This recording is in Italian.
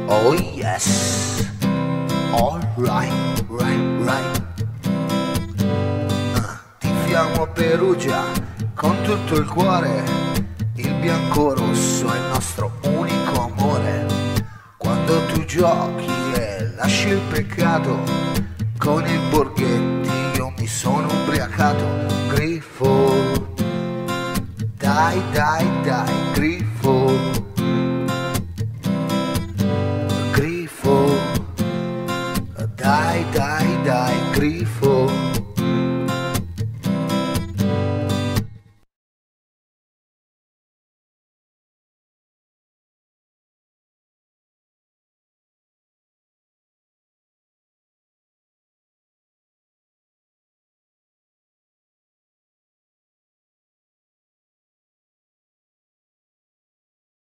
Oh yes, alright, right. Tifiamo a Perugia con tutto il cuore, il bianco-rosso è il nostro unico amore. Quando tu giochi e lasci il peccato, con il Borghetto